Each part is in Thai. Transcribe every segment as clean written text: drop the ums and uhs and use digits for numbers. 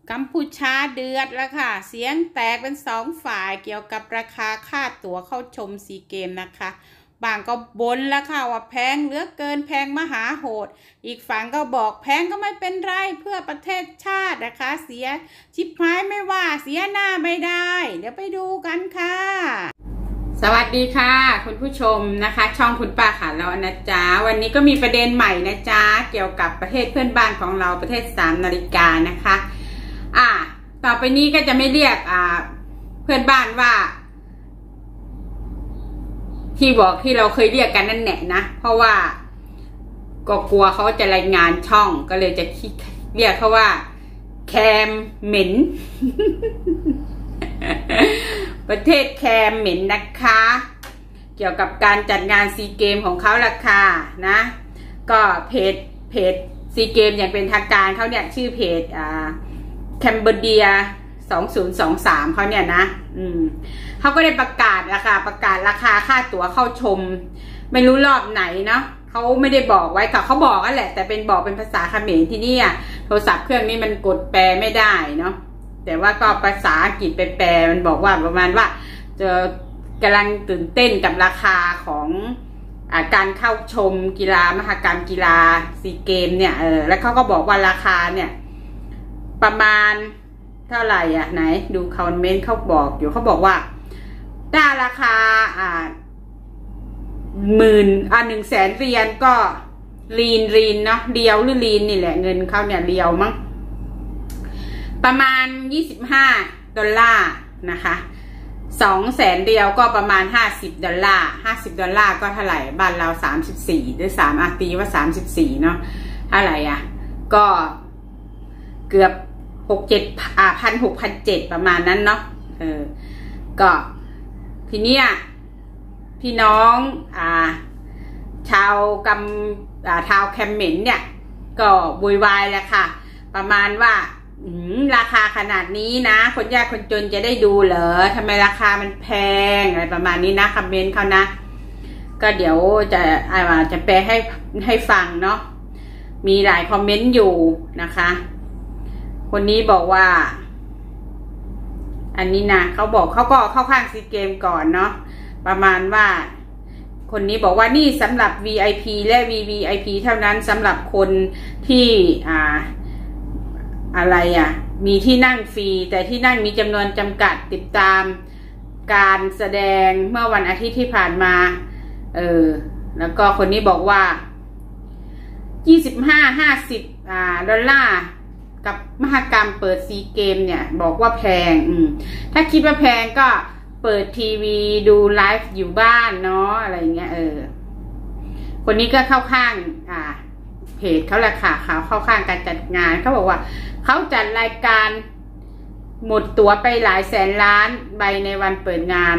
กัมพูชาเดือดแล้วค่ะเสียงแตกเป็นสองฝ่ายเกี่ยวกับราคาค่าตั๋วเข้าชมซีเกมนะคะบางก็บ่นแล้วค่ะว่าแพงเหลือเกินแพงมหาโหดอีกฝั่งก็บอกแพงก็ไม่เป็นไรเพื่อประเทศชาตินะคะเสียชิบหายไม่ว่าเสียหน้าไม่ได้เดี๋ยวไปดูกันค่ะสวัสดีค่ะคุณผู้ชมนะคะช่องคุณป้าค่ะเรานะจ๊ะวันนี้ก็มีประเด็นใหม่นะจ๊ะเกี่ยวกับประเทศเพื่อนบ้านของเราประเทศ3 นาฬิกานะคะต่อไปนี้ก็จะไม่เรียกเพื่อนบ้านว่าที่บอกที่เราเคยเรียกกันนั่นแหละนะเพราะว่าก็กลัวเขาจะรายงานช่องก็เลยจะเรียกเขาว่าแคมเหม็น ประเทศแคมเหม็นนะคะเกี่ยวกับการจัดงานซีเกมของเขาล่ะค่ะนะก็เพจซีเกมอย่างเป็นทางการเขาเนี่ยชื่อเพจแคมเบเดีย2023เขาเนี่ยนะเขาก็ได้ประกาศราคาค่าตั๋วเข้าชมไม่รู้รอบไหนเนาะเขาไม่ได้บอกไว้ค่ะเขาบอกนั่นแหละแต่เป็นบอกเป็นภาษาเขมรที่นี่โทรศัพท์เครื่องนี้มันกดแปลไม่ได้เนาะแต่ว่าก็ภาษาอังกฤษแปลมันบอกว่าประมาณว่าจะกำลังตื่นเต้นกับราคาของการเข้าชมกีฬามหกรรมกีฬาซีเกมเนี่ยแล้วเขาก็บอกว่าราคาเนี่ยประมาณเท่าไหร่ไหนดูคอมเมนต์เขาบอกอยู่เขาบอกว่าได้ราคา100,000 เหรียญก็รีนเนาะเรียวหรือรีนนี่แหละเงินเขาเนี่ยเรียวมั้งประมาณ$25นะคะ200,000เรียวก็ประมาณ$50ก็เท่าไหร่บ้านเรา34หรือ3ตีว่า34เนาะเท่าไหร่ก็เกือบ1,600-7,000ประมาณนั้นเนาะก็ทีเนี้ยพี่น้องชาวแคมเมนเนี่ยก็บุยวายแหละค่ะประมาณว่าราคาขนาดนี้นะคนยากคนจนจะได้ดูเหรอทำไมราคามันแพงอะไรประมาณนี้นะคอมเมนต์เขานะก็เดี๋ยวจะแปลให้ฟังเนาะมีหลายคอมเมนต์อยู่นะคะคนนี้บอกว่าอันนี้นะเขาบอกเขาก็เข้าข้างซีเกมก่อนเนาะประมาณว่าคนนี้บอกว่านี่สำหรับ VIP และ VVIP เท่านั้นสำหรับคนที่มีที่นั่งฟรีแต่ที่นั่งมีจำนวนจำกัดติดตามการแสดงเมื่อวันอาทิตย์ที่ผ่านมาแล้วก็คนนี้บอกว่า$25-50กับมหกรรมเปิดซีเกมเนี่ยบอกว่าแพงถ้าคิดว่าแพงก็เปิดทีวีดูไลฟ์อยู่บ้านเนาะอะไรเงี้ยคนนี้ก็เข้าข้างเพจเขาแหละค่ะเขาเข้าข้างการจัดงานเขาบอกว่าเขาจัดรายการหมดตั๋วไปหลายแสนล้านใบในวันเปิดงาน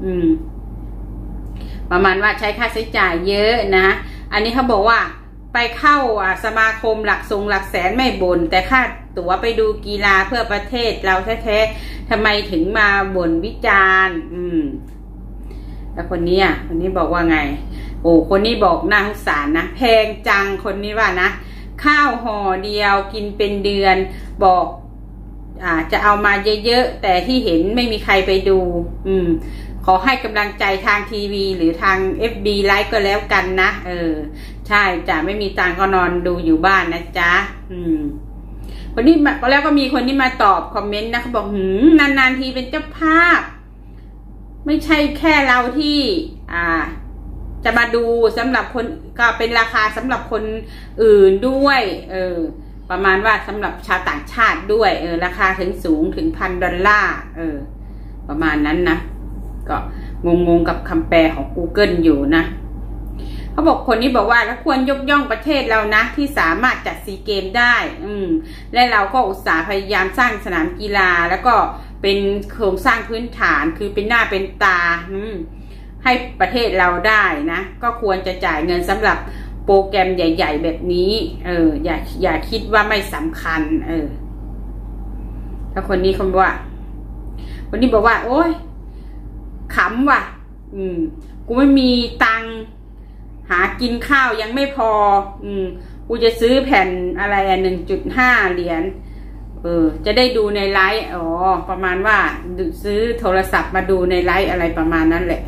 ประมาณว่าใช้ค่าใช้จ่ายเยอะนะอันนี้เขาบอกว่าไปเข้าสมาคมหลักแสนไม่บ่นแต่ค่าตั๋วไปดูกีฬาเพื่อประเทศเราแท้ๆทำไมถึงมาบ่นวิจารณ์แล้วคนนี้บอกว่าไงคนนี้บอกน่าสงสารนะแพงจังคนนี้ว่านะข้าวห่อเดียวกินเป็นเดือนบอกจะเอามาเยอะๆแต่ที่เห็นไม่มีใครไปดูขอให้กำลังใจทางทีวีหรือทาง FB ไลฟ์ก็แล้วกันนะใช่จะไม่มีตังก็นอนดูอยู่บ้านนะจ๊ะคนนี้แล้วก็มีคนที่มาตอบคอมเมนต์นะเขาบอกนานๆทีเป็นเจ้าภาพไม่ใช่แค่เราที่จะมาดูสำหรับคนก็เป็นราคาสำหรับคนอื่นด้วยประมาณว่าสำหรับชาวต่างชาติด้วยราคาสูงถึง$1,000ประมาณนั้นนะก็งงกับคำแปลของ Google อยู่นะเขาบอกคนนี้บอกว่าแล้วควรยกย่องประเทศเรานะที่สามารถจัดซีเกมได้และเราก็อุตสาห์พยายามสร้างสนามกีฬาแล้วก็เป็นโครงสร้างพื้นฐานคือเป็นหน้าเป็นตาให้ประเทศเราได้นะก็ควรจะจ่ายเงินสำหรับโปรแกรมใหญ่ๆแบบนี้อย่าคิดว่าไม่สำคัญถ้าคนนี้เขาบอกว่าโอ๊ยขำว่ะกูไม่มีตังค์หากินข้าวยังไม่พอกูจะซื้อแผ่นอะไร1.5 เหรียญจะได้ดูในไลฟ์ประมาณว่าซื้อโทรศัพท์มาดูในไลฟ์อะไรประมาณนั้นแหละ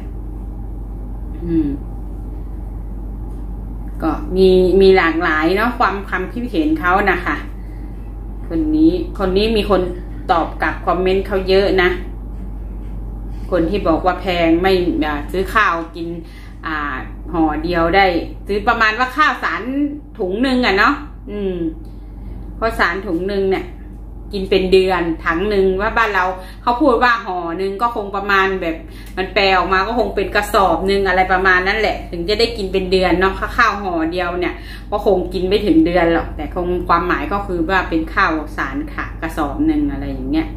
ก็มีหลากหลายเนาะความคิดเห็นเขานะคะคนนี้มีคนตอบกลับคอมเมนต์เขาเยอะนะคนที่บอกว่าแพงไม่ซื้อข้าวกินห่อเดียวได้ซื้อประมาณว่าข้าวสารถุงนึงเนาะข้าวสารถุงนึงเนี่ยกินเป็นเดือนถังนึงว่าบ้านเราเขาพูดว่าห่อนึงก็คงประมาณแบบมันแปลออกมาก็คงเป็นกระสอบนึงอะไรประมาณนั้นแหละถึงจะได้กินเป็นเดือนเนาะข้าวห่อเดียวเนี่ยก็คงกินไม่ถึงเดือนหรอกแต่คงความหมายก็คือว่าเป็นข้าวสารค่ะกระสอบนึงอะไรอย่างเงี้ย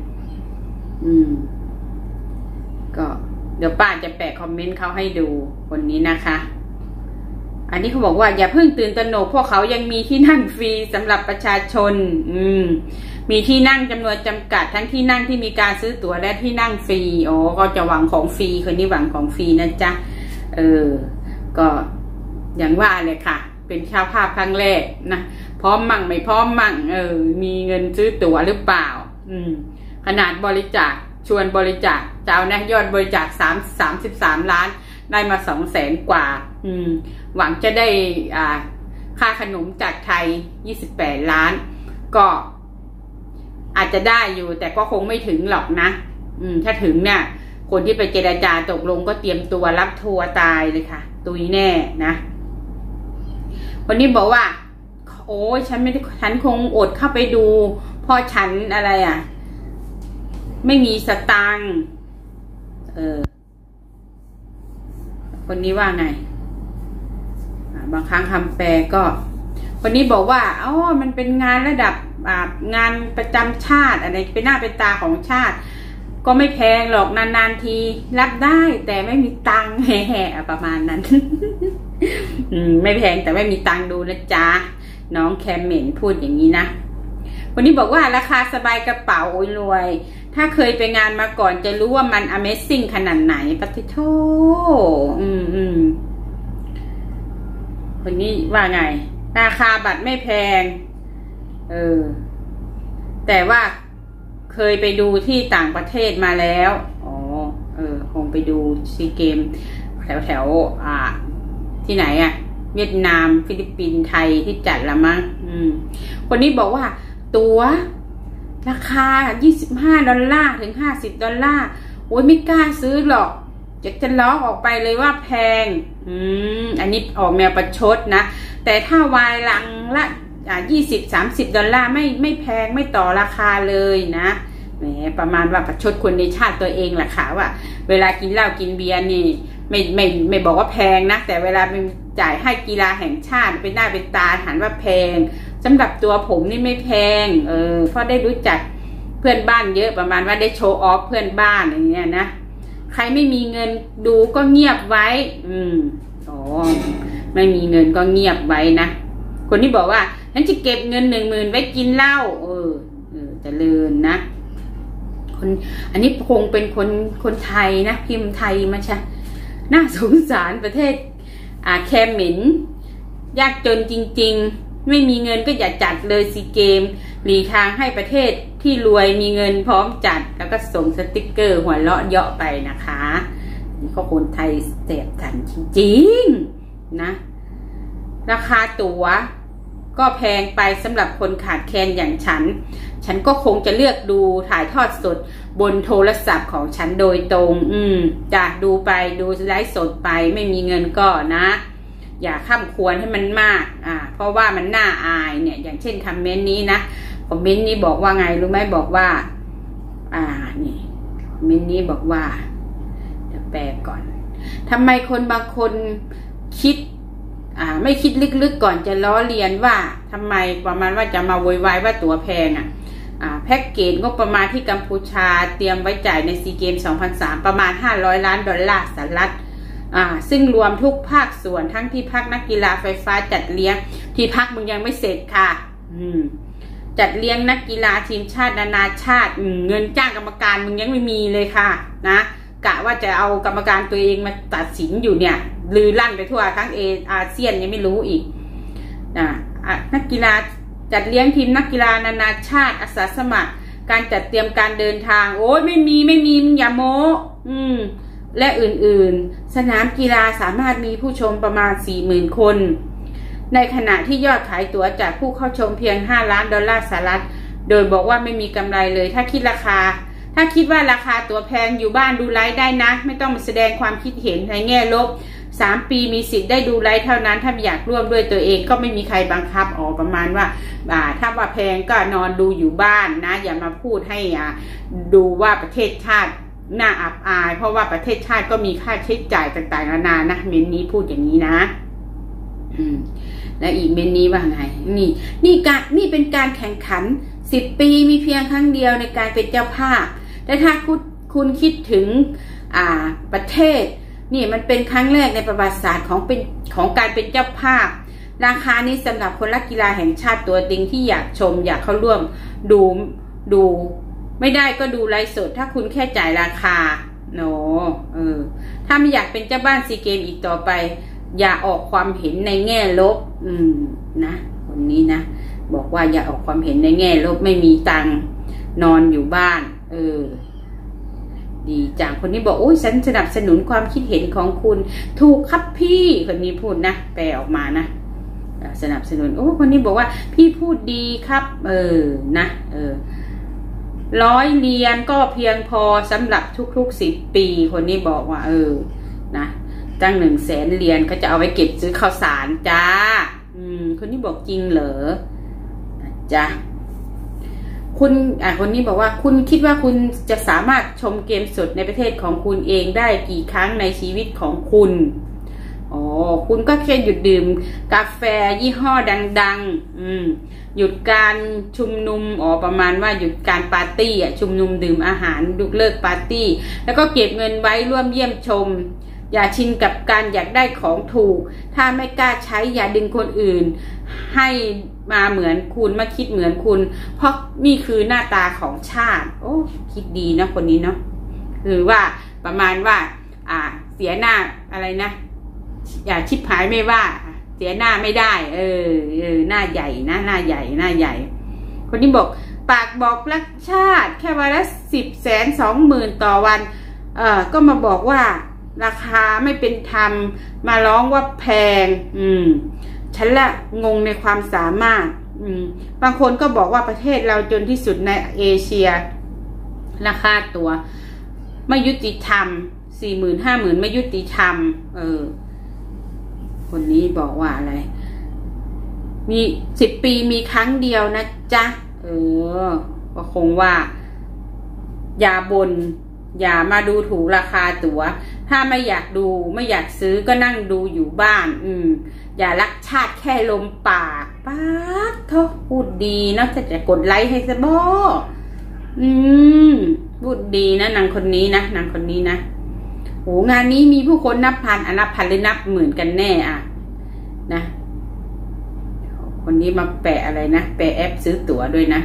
ก็เดี๋ยวป้าจะแปะคอมเมนต์เขาให้ดูคนนี้นะคะอันนี้เขาบอกว่าอย่าเพิ่งตื่นตระหนกพวกเขายังมีที่นั่งฟรีสำหรับประชาชนมีที่นั่งจำนวนจำกัดทั้งที่นั่งที่มีการซื้อตั๋วและที่นั่งฟรีก็จะหวังของฟรีคนนี้หวังของฟรีนะจ๊ะก็อย่างว่าเลยค่ะเป็นเจ้าภาพครั้งแรกนะพร้อมมั่งไม่พร้อมมั่งมีเงินซื้อตั๋วหรือเปล่าขนาดบริจาคชวนบริจาคเจ้านะยอดบริจาค33 ล้านได้มา200,000 กว่าหวังจะได้ค่าขนมจากไทย28 ล้านก็อาจจะได้อยู่แต่ก็คงไม่ถึงหรอกนะถ้าถึงเนี่ยคนที่ไปเจรจาตกลงก็เตรียมตัวรับทัวร์ตายเลยค่ะตุยแน่นะคนนี้บอกว่าโอ้ยฉันคงอดเข้าไปดูเพราะฉันอะไรไม่มีสตางค์คนนี้ว่าไงบางครั้งคำแปลก็คนนี้บอกว่ามันเป็นงานระดับงานประจำชาติอะไรเป็นหน้าเป็นตาของชาติก็ไม่แพงหรอกนานๆทีรับได้แต่ไม่มีตังค์แห่ประมาณนั้น ไม่แพงแต่ไม่มีตังค์ดูนะจ๊ะน้องแคมเมนพูดอย่างนี้นะคนนี้บอกว่าราคาสบายกระเป๋าโอ้ยรวยถ้าเคยไปงานมาก่อนจะรู้ว่ามัน Amazing ขนาดไหนปฏิโทคนนี้ว่าไงราคาบัตรไม่แพงแต่ว่าเคยไปดูที่ต่างประเทศมาแล้วคงไปดูซีเกมแถวที่ไหนเวียดนามฟิลิปปินส์ไทยที่จัดละมั้งคนนี้บอกว่าตั๋วราคา$25 ถึง$50โอ้ยไม่กล้าซื้อหรอกจะล้อออกไปเลยว่าแพงอันนี้ออกแนวประชดนะแต่ถ้าวายลังละ$20-30ไม่แพงไม่ต่อราคาเลยนะแหมประมาณว่าประชดคนในชาติตัวเองแหละค่ะว่าเวลากินเหล้ากินเบียร์นี่ไม่บอกว่าแพงนะแต่เวลาเป็นจ่ายให้กีฬาแห่งชาติเป็นหน้าเป็นตาหันว่าแพงสำหรับตัวผมนี่ไม่แพงเพราะได้รู้จักเพื่อนบ้านเยอะประมาณว่าได้โชว์ออฟเพื่อนบ้านอย่างเงี้ยนะใครไม่มีเงินดูก็เงียบไว้ไม่มีเงินก็เงียบไว้นะคนที่บอกว่าฉันจะเก็บเงิน10,000ไว้กินเหล้าเจริญนะอันนี้คงเป็นคนไทยนะพิมพ์ไทยมาใช่น่าสงสารประเทศแคมเมนยากจนจริงๆไม่มีเงินก็อย่าจัดเลยซีเกมหลีทางให้ประเทศที่รวยมีเงินพร้อมจัดแล้วก็ส่งสติ๊กเกอร์หัวเราะเยาะไปนะคะนี่ก็คนไทยแสบสันจริงๆนะราคาตั๋วก็แพงไปสำหรับคนขาดแคลนอย่างฉันก็คงจะเลือกดูถ่ายทอดสดบนโทรศัพท์ของฉันโดยตรงจะดูไปดูไลฟ์สดไปไม่มีเงินก็นะอย่าข้ามควรให้มันมากเพราะว่ามันน่าอายเนี่ยอย่างเช่นคอมเมนต์นี้นะคอมเมนต์นี้บอกว่าไงรู้ไหมบอกว่านี่คอมเมนต์นี้บอกว่าจะแปลก่อนทำไมคนบางคนคิดไม่คิดลึกๆก่อนจะล้อเลียนว่าทำไมประมาณว่าจะมาโวยวายว่าตั๋วแพงแพ็กเกจงบประมาณที่กัมพูชาเตรียมไว้จ่ายในซีเกม 2003ประมาณ$500 ล้านสหรัฐซึ่งรวมทุกภาคส่วนทั้งที่พักนักกีฬาไฟฟ้าจัดเลี้ยงที่พักมึงยังไม่เสร็จค่ะจัดเลี้ยงนักกีฬาทีมชาตินานาชาติเงินจ้างกรรมการมึงยังไม่มีเลยค่ะนะกะว่าจะเอากรรมการตัวเองมาตัดสินอยู่เนี่ยลือลั่นไปทั่วทั้งอาเซียนยังไม่รู้อีกนักกีฬาจัดเลี้ยงทีมนักกีฬานานาชาติอาสาสมัครการจัดเตรียมการเดินทางโอ้ยไม่มีอย่าโม้และอื่นๆสนามกีฬาสามารถมีผู้ชมประมาณ 40,000 คนในขณะที่ยอดขายตั๋วจากผู้เข้าชมเพียง$5 ล้านสหรัฐโดยบอกว่าไม่มีกำไรเลยถ้าคิดว่าราคาตั๋วแพงอยู่บ้านดูไลฟ์ได้นะไม่ต้องมาแสดงความคิดเห็นในแง่ลบ3 ปีมีสิทธิ์ได้ดูไลฟ์เท่านั้นถ้าอยากร่วมด้วยตัวเองก็ไม่มีใครบังคับประมาณว่าถ้าว่าแพงก็นอนดูอยู่บ้านนะอย่ามาพูดให้ดูว่าประเทศชาติน่าอับอายเพราะว่าประเทศชาติก็มีค่าใช้จ่ายต่างๆนานานะเมนนี้พูดอย่างนี้นะและอีกเมนนี้ว่าไงนี่เป็นการแข่งขัน10 ปีมีเพียงครั้งเดียวในการเป็นเจ้าภาพแต่ถ้าคุณคิดถึงประเทศนี่มันเป็นครั้งแรกในประวัติศาสตร์ของการเป็นเจ้าภาพราคานี้สำหรับคนรักกีฬาแห่งชาติตัวจริงที่อยากชมอยากเข้าร่วมดูไม่ได้ก็ดูไลฟ์สดถ้าคุณแค่จ่ายราคาถ้าไม่อยากเป็นเจ้าบ้านซีเกมอีกต่อไปอย่าออกความเห็นในแง่ลบนะคนนี้นะบอกว่าอย่าออกความเห็นในแง่ลบไม่มีตังค์นอนอยู่บ้านดีจังคนนี้บอกโอ้ยฉันสนับสนุนความคิดเห็นของคุณถูกครับพี่คนนี้พูดนะแปลออกมานะสนับสนุนคนนี้บอกว่าพี่พูดดีครับนะ100 เหรียญก็เพียงพอสำหรับทุกๆ10 ปีคนนี้บอกว่านะตั้ง100,000 เหรียญเขาจะเอาไว้เก็บซื้อข้าวสารจ้าคนนี้บอกจริงเหรอจ้าคนนี้บอกว่าคุณคิดว่าคุณจะสามารถชมเกมสดในประเทศของคุณเองได้กี่ครั้งในชีวิตของคุณคุณก็แค่หยุดดื่มกาแฟยี่ห้อดังๆหยุดการชุมนุมประมาณว่าหยุดการปาร์ตี้ชุมนุมดื่มอาหารยกเลิกปาร์ตี้แล้วก็เก็บเงินไว้ร่วมเยี่ยมชมอย่าชินกับการอยากได้ของถูกถ้าไม่กล้าใช้อย่าดึงคนอื่นให้มาเหมือนคุณมาคิดเหมือนคุณเพราะนี่คือหน้าตาของชาติคิดดีนะคนนี้เนาะคือว่าประมาณว่าเสียหน้าอะไรนะอย่าชิบหายไม่ว่าเสียหน้าไม่ได้หน้าใหญ่นะหน้าใหญ่คนนี้บอกปากบอกรักชาติแค่วันละ10,220,000ต่อวันก็มาบอกว่าราคาไม่เป็นธรรมมาร้องว่าแพงฉันละงงในความสามารถบางคนก็บอกว่าประเทศเราจนที่สุดในเอเชียราคาตัวไม่ยุติธรรม40,000-50,000ไม่ยุติธรรมคนนี้บอกว่าอะไรมี10 ปีมีครั้งเดียวนะจ๊ะก็คงว่าอย่าบ่นอย่ามาดูถูกราคาตั๋วถ้าไม่อยากดูไม่อยากซื้อก็นั่งดูอยู่บ้านอย่ารักชาติแค่ลมปากป๊าดเถอะพูดดีนะจะกดไลค์ให้ซะบ่พูดดีนะนางคนนี้นะโหงานนี้มีผู้คนนับพันนับพันหรือนับหมื่นกันแน่นะคนนี้มาแปะอะไรนะแปะแอปซื้อตั๋วด้วยนะ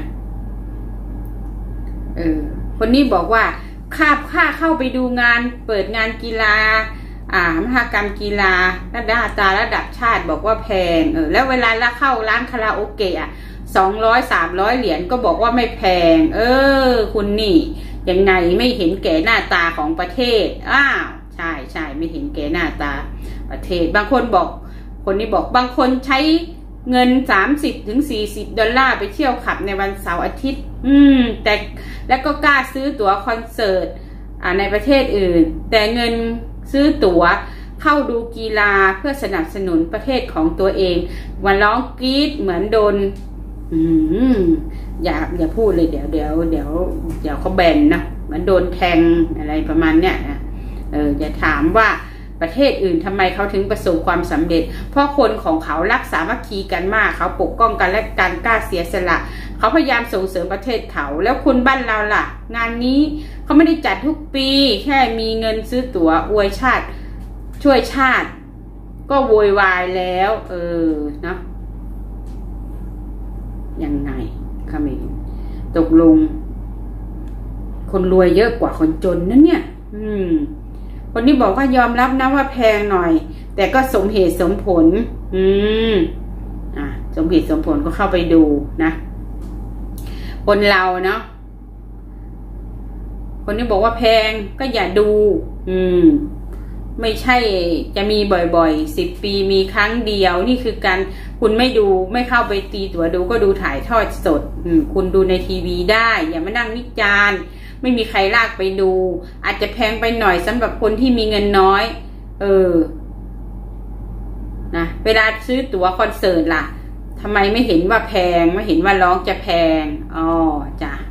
คนนี้บอกว่าค่าเข้าไปดูงานเปิดงานกีฬามหกรรมกีฬาระดับชาติบอกว่าแพงแล้วเวลาเข้าร้านคาราโอเกะ200-300 เหรียญก็บอกว่าไม่แพงคุณนี่ยังไงไม่เห็นแก่หน้าตาของประเทศใช่ไม่เห็นแก่หน้าตาประเทศบางคนบอกคนนี้บอกบางคนใช้เงิน$30-40ไปเที่ยวขับในวันเสาร์อาทิตย์แต่แล้วก็กล้าซื้อตั๋วคอนเสิร์ตในประเทศอื่นแต่เงินซื้อตั๋วเข้าดูกีฬาเพื่อสนับสนุนประเทศของตัวเองวันร้องกรี๊ดเหมือนโดนอย่าพูดเลยเดี๋ยวเขาแบนนะเหมือนโดนแทงอะไรประมาณเนี้ยนะอย่าถามว่าประเทศอื่นทำไมเขาถึงประสบความสำเร็จเพราะคนของเขารักสามัคคีกันมากเขาปกป้องกันและการกล้าเสียสละเขาพยายามส่งเสริมประเทศเขาแล้วคนบ้านเราล่ะงานนี้เขาไม่ได้จัดทุกปีแค่มีเงินซื้อตั๋วอวยชาติช่วยชาติก็โวยวายแล้วเนาะยังไงค่ะเมนตกลงคนรวยเยอะกว่าคนจนนั่นเนี่ยคนนี้บอกว่ายอมรับนะว่าแพงหน่อยแต่ก็สมเหตุสมผลสมเหตุสมผลก็เข้าไปดูนะคนเราเนาะคนที่บอกว่าแพงก็อย่าดูไม่ใช่จะมีบ่อยๆ10 ปีมีครั้งเดียวนี่คือการคุณไม่ดูไม่เข้าไปตีตั๋วดูก็ดูถ่ายทอดสดคุณดูในทีวีได้อย่ามานั่งวิจารณ์ไม่มีใครลากไปดูอาจจะแพงไปหน่อยสำหรับคนที่มีเงินน้อยนะเวลาซื้อตั๋วคอนเสิร์ตล่ะทำไมไม่เห็นว่าแพงไม่เห็นว่าร้องจะแพงอ๋อจ้ะ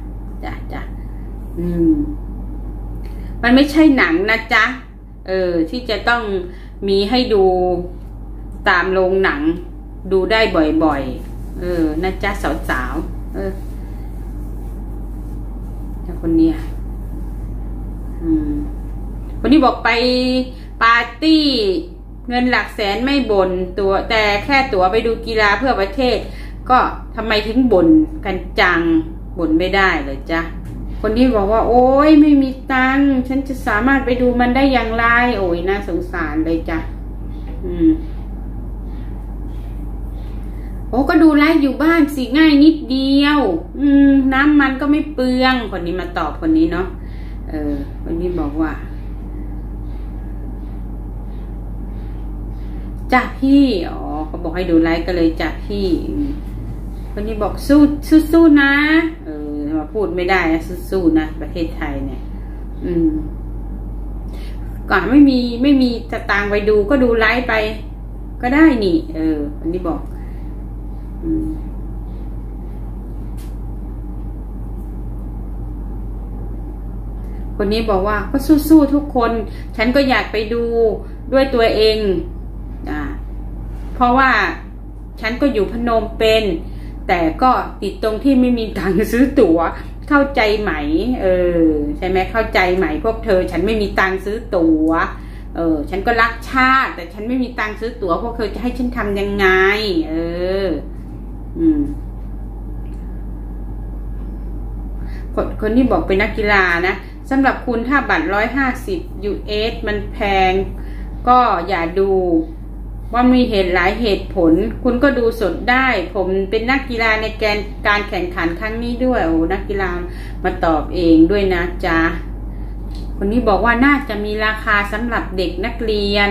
มันไม่ใช่หนังนะจ๊ะที่จะต้องมีให้ดูตามโรงหนังดูได้บ่อยๆนะจ๊ะสาวๆแต่คนเนี้ยคนนี้บอกไปปาร์ตี้เงินหลักแสนไม่บ่นตัวแต่แค่ตั๋วไปดูกีฬาเพื่อประเทศก็ทำไมถึงบ่นกันจังบ่นไม่ได้เลยจ๊ะคนที่บอกว่าโอ๊ยไม่มีตังค์ฉันจะสามารถไปดูมันได้อย่างไรโอ้ยน่าสงสารเลยจ้ะโอ้ก็ดูไลฟ์อยู่บ้านสิง่ายนิดเดียวน้ำมันก็ไม่เปลืองคนนี้มาตอบคนนี้เนาะคนนี้บอกว่าจ้ะพี่อ๋อเขาบอกให้ดูไลฟ์ก็เลยจ้ะพี่คนนี้บอกสู้นะมาพูดไม่ได้นะสู้นะประเทศไทยเนี่ยก่อนไม่มีสตางค์ไปดูก็ดูไลฟ์ไปก็ได้นี่คนนี้บอกคนนี้บอกว่าก็สู้ทุกคนฉันก็อยากไปดูด้วยตัวเองเพราะว่าฉันก็อยู่พนมเปญแต่ก็ติดตรงที่ไม่มีตังค์ซื้อตั๋วเข้าใจไหมใช่ไหมเข้าใจไหมพวกเธอฉันไม่มีตังค์ซื้อตั๋วฉันก็รักชาติแต่ฉันไม่มีตังค์ซื้อตั๋วพวกเธอจะให้ฉันทำยังไงคนที่บอกเป็นนักกีฬานะสำหรับคุณถ้าบัตร150 US มันแพงก็อย่าดูว่ามีหลายเหตุผลคุณก็ดูสดได้ผมเป็นนักกีฬาในการแข่งขันครั้งนี้ด้วยโอ้นักกีฬามาตอบเองด้วยนะจ๊ะคนนี้บอกว่าน่าจะมีราคาสำหรับเด็กนักเรียน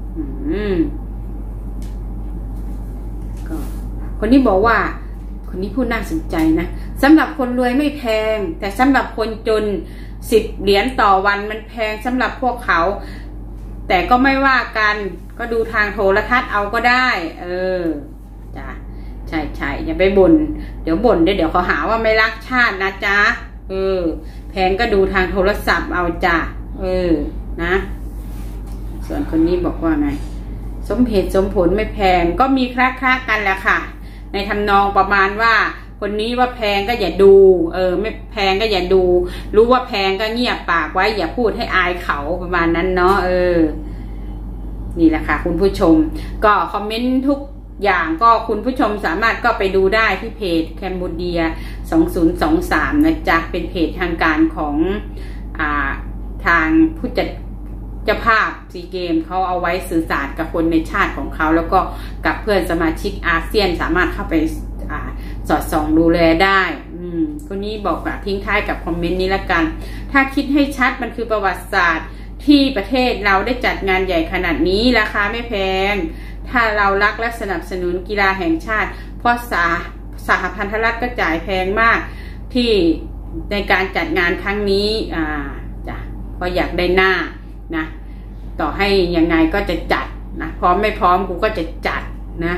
ก็คนนี้บอกว่าคนนี้พูดน่าสนใจนะสำหรับคนรวยไม่แพงแต่สำหรับคนจน10 เหรียญต่อวันมันแพงสำหรับพวกเขาแต่ก็ไม่ว่ากันก็ดูทางโทรทัศน์เอาก็ได้จ้ะใช่อย่าไปบ่นเดี๋ยวบ่นเดี๋ยวเขาหาว่าไม่รักชาตินะจ๊ะแพงก็ดูทางโทรศัพท์เอาจ้ะนะส่วนคนนี้บอกว่าไงสมเหตุสมผลไม่แพงก็มีคล้ากันแหละค่ะในทำนองประมาณว่าคนนี้ว่าแพงก็อย่าดูไม่แพงก็อย่าดูรู้ว่าแพงก็เงียบปากไว้อย่าพูดให้อายเขาประมาณนั้นเนาะนี่แหละค่ะคุณผู้ชมก็คอมเมนต์ทุกอย่างก็คุณผู้ชมสามารถก็ไปดูได้ที่เพจแคมบูเดีย2023นะจ๊ะเป็นเพจทางการของทางผู้จัดเจ้าภาพซีเกมเขาเอาไว้สื่อสารกับคนในชาติของเขาแล้วก็กับเพื่อนสมาชิกอาเซียนสามารถเข้าไปสอดส่องดูแลได้คนนี้บอกทิ้งท้ายกับคอมเมนต์นี้ละกันถ้าคิดให้ชัดมันคือประวัติศาสตร์ที่ประเทศเราได้จัดงานใหญ่ขนาดนี้ราคาไม่แพงถ้าเรารักและสนับสนุนกีฬาแห่งชาติเพราะสหพันธรัฐก็จ่ายแพงมากที่ในการจัดงานครั้งนี้จ้ะก็อยากได้หน้านะต่อให้ยังไงก็จะจัดนะพร้อมไม่พร้อมกูก็จะจัดนะ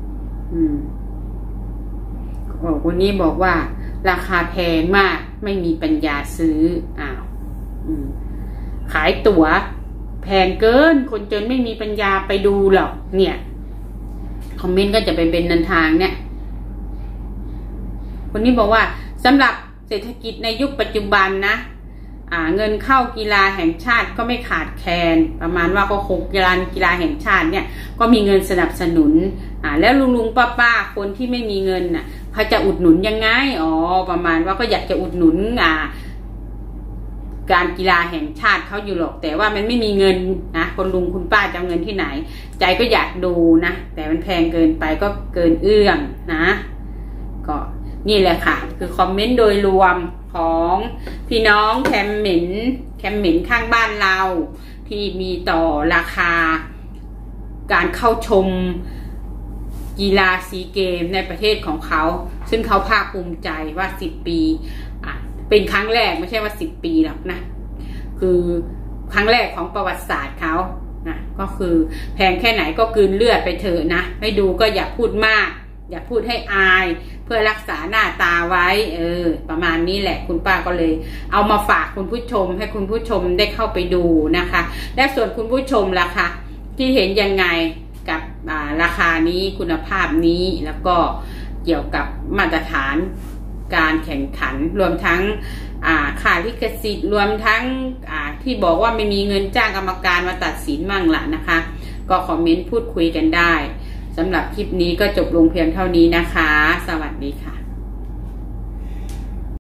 คนนี้บอกว่าราคาแพงมากไม่มีปัญญาซื้อขายตั๋วแพงเกินคนจนไม่มีปัญญาไปดูหรอกเนี่ยคอมเมนต์ก็จะไปเป็นนันทางเนี่ยคนนี้บอกว่าสำหรับเศรษฐกิจในยุคปัจจุบันนะเงินเข้ากีฬาแห่งชาติก็ไม่ขาดแคลนประมาณว่าก็คงกีฬาแห่งชาติเนี่ยก็มีเงินสนับสนุนแล้วลุงป้าคนที่ไม่มีเงินเขาจะอุดหนุนยังไงประมาณว่าก็อยากจะอุดหนุนการกีฬาแห่งชาติเขาอยู่หรอกแต่ว่ามันไม่มีเงินนะคนลุงคุณป้าจะเอาเงินที่ไหนใจก็อยากดูนะแต่มันแพงเกินไปก็เกินเอื้อมนะก็นี่แหละค่ะคือคอมเมนต์โดยรวมของพี่น้องแคมเหม็นข้างบ้านเราที่มีต่อราคาการเข้าชมกีฬาซีเกมในประเทศของเขาซึ่งเขาภาคภูมิใจว่า10 ปีเป็นครั้งแรกไม่ใช่ว่า10 ปีหรอกนะคือครั้งแรกของประวัติศาสตร์เขานะก็คือแพงแค่ไหนก็กลืนเลือดไปเถอะนะไม่ดูก็อย่าพูดมากอย่าพูดให้อายเพื่อรักษาหน้าตาไว้ประมาณนี้แหละคุณป้าก็เลยเอามาฝากคุณผู้ชมให้คุณผู้ชมได้เข้าไปดูนะคะและส่วนคุณผู้ชมล่ะคะที่เห็นยังไงกับราคานี้คุณภาพนี้แล้วก็เกี่ยวกับมาตรฐานการแข่งขันรวมทั้งค่าลิขสิทธิ์รวมทั้งที่บอกว่าไม่มีเงินจ้างกรรมการมาตัดสินมั่งล่ะนะคะก็คอมเมนต์พูดคุยกันได้สำหรับคลิปนี้ก็จบลงเพียงเท่านี้นะคะสวัสดีค่ะ